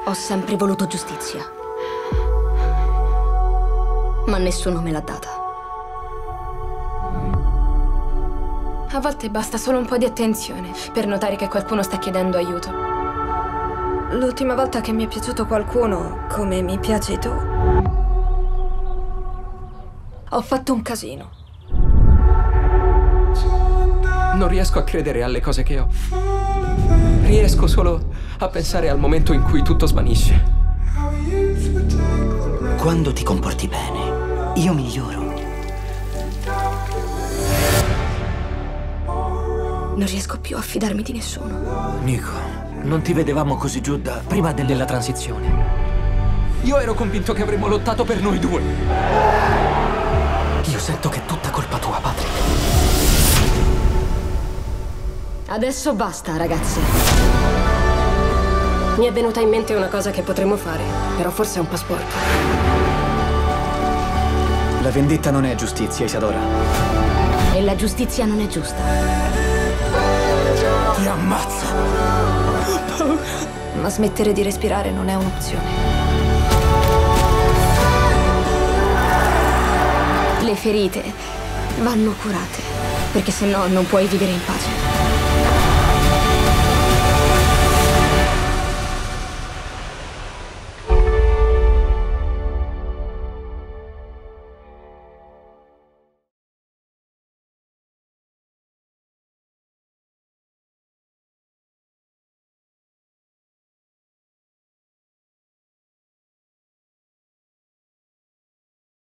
Ho sempre voluto giustizia, ma nessuno me l'ha data. A volte basta solo un po' di attenzione per notare che qualcuno sta chiedendo aiuto. L'ultima volta che mi è piaciuto qualcuno, come mi piaci tu, ho fatto un casino. Non riesco a credere alle cose che ho. Riesco solo a pensare al momento in cui tutto svanisce. Quando ti comporti bene, io miglioro. Non riesco più a fidarmi di nessuno. Nico, non ti vedevamo così giù da prima della transizione. Io ero convinto che avremmo lottato per noi due. Io sento che è tutta colpa tua, Patrick. Adesso basta, ragazze. Mi è venuta in mente una cosa che potremmo fare, però forse è un po' sporco. La vendetta non è giustizia, Isadora. E la giustizia non è giusta. Ti ammazzo! Ma smettere di respirare non è un'opzione. Le ferite vanno curate, perché se no non puoi vivere in pace.